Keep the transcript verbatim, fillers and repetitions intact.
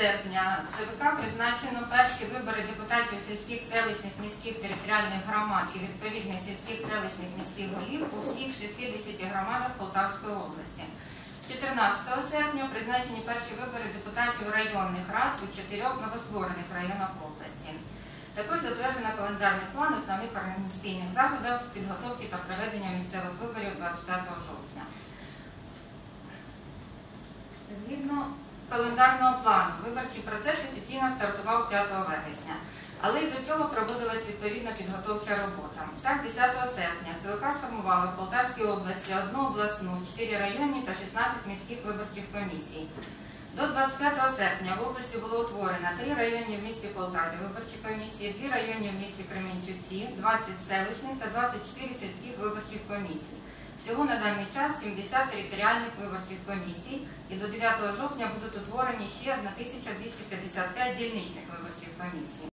серпня ЦВК призначено перші вибори депутатів сільських, селищних, міських територіальних громад і відповідних сільських, селищних, міських голів у всіх шістдесяти громадах Полтавської області. чотирнадцятого серпня призначені перші вибори депутатів районних рад у чотирьох новостворених районах області. Також затверджено календарний план основних організаційних заходів з підготовки та проведення місцевих виборів двадцять п'ятого жовтня. Згідно календарного плану, виборчий процес офіційно стартував п'ятого вересня, але й до цього проводилась відповідна підготовча робота. Так, десятого серпня ЦВК сформувала в Полтавській області одну обласну, чотири районні та шістнадцять міських виборчих комісій. До двадцять п'ятого серпня в області було утворено три районні в місті Полтаві виборчі комісії, дві районні в місті Кременчуці, двадцять селищних та двадцять чотири сільських виборчих комісій. Всього на даний час сімдесят територіальних виборчих комісій і до дев'ятого жовтня будуть утворені ще тисяча двісті п'ятдесят п'ять дільничних виборчих комісій.